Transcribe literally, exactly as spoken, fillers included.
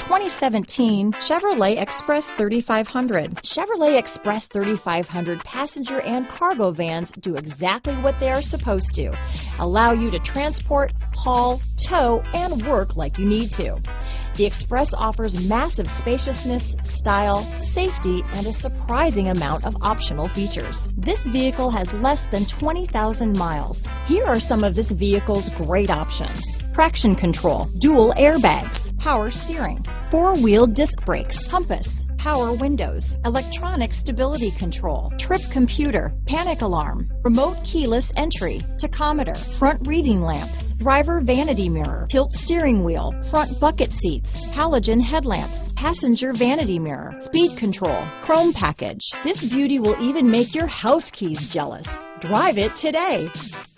twenty seventeen Chevrolet Express thirty-five hundred. Chevrolet Express thirty-five hundred passenger and cargo vans do exactly what they are supposed to. Allow you to transport, haul, tow, and work like you need to. The Express offers massive spaciousness, style, safety, and a surprising amount of optional features. This vehicle has less than twenty thousand miles. Here are some of this vehicle's great options: traction control, dual airbags, power steering, four-wheel disc brakes, compass, power windows, electronic stability control, trip computer, panic alarm, remote keyless entry, tachometer, front reading lamps, driver vanity mirror, tilt steering wheel, front bucket seats, halogen headlamps, passenger vanity mirror, speed control, chrome package. This beauty will even make your house keys jealous. Drive it today.